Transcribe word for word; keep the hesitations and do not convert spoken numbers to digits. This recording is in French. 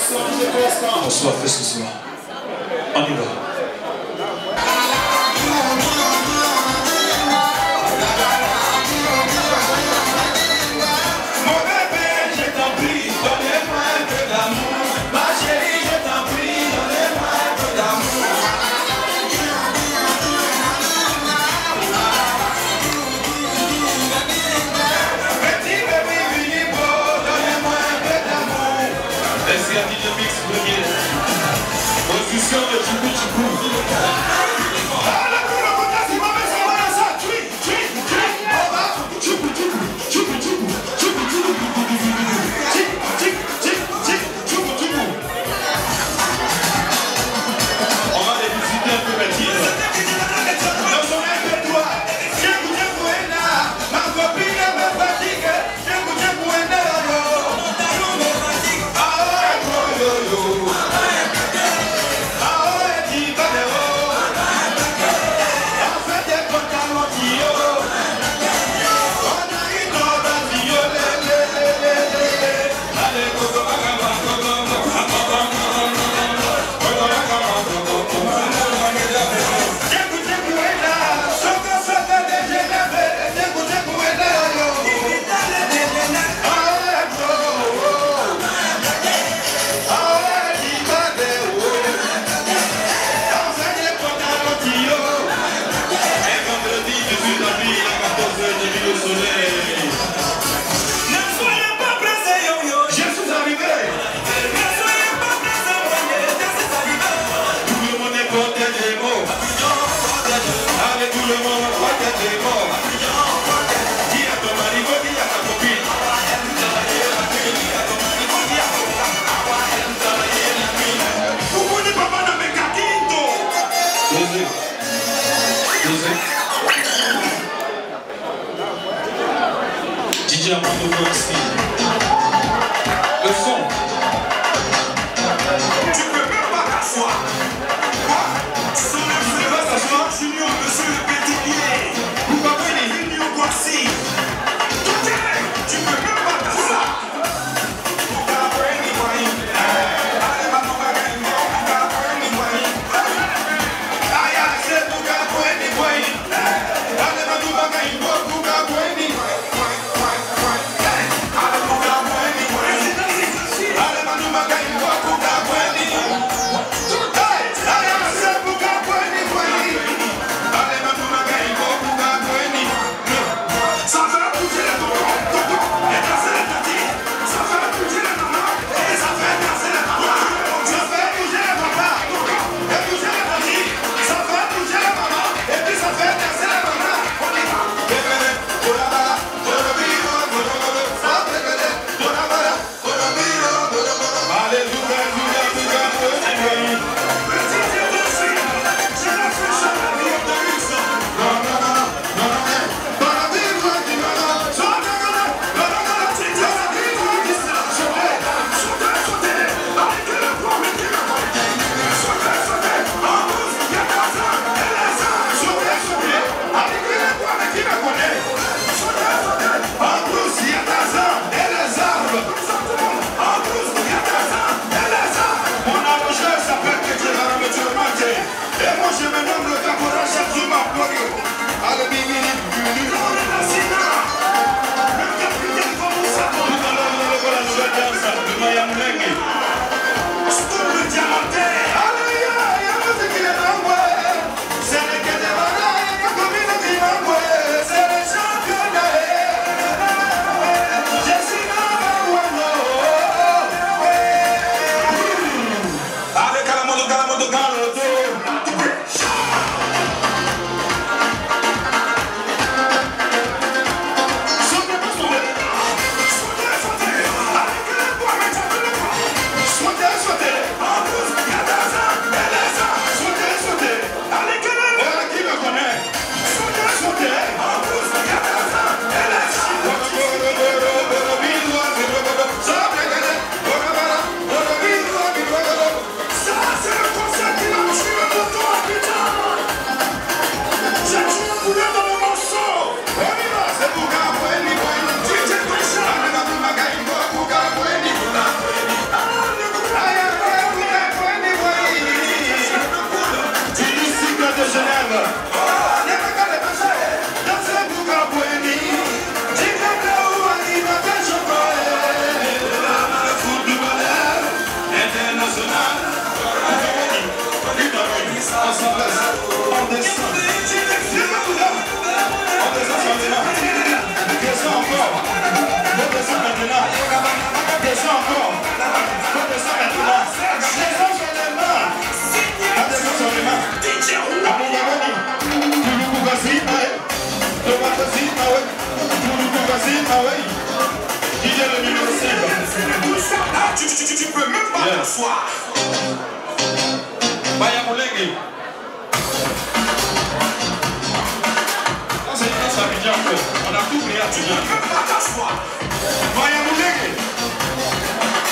On soit fait ce soir. On y va. Position de Tchoukou on va les visiter un peu bêtises. Dans son répertoire, Tchoukou Tchoukou est là. Ma copine me fatigue. Tchoukou Tchoukou est là. Ah oh yo yo. Didier Armando ici. Le son. Tu peux même pas t'asseoir. Quoi? Sans le feu, tu vas t'asseoir. Junior, monsieur le pétinier. Vous papez les Junior Boissy. Tu peux même pas t'asseoir. Swat that, swat that. international. On descend. On descend sur les mains. Descends encore. On descend maintenant. Descends encore. On descend maintenant. Descends sur les mains. On descend sur les mains. À mon gabani. Touloulou Bassi, Maé. Thomas Bassi, Maé. Touloulou Bassi, Maé. Qui est le numéro cinq? Tu, tu, tu, tu peux même pas t'asseoir. Baya Moulengue. Ça c'est une ça veut dire qu'on a tout pris à Tunia. Baya Moulengue.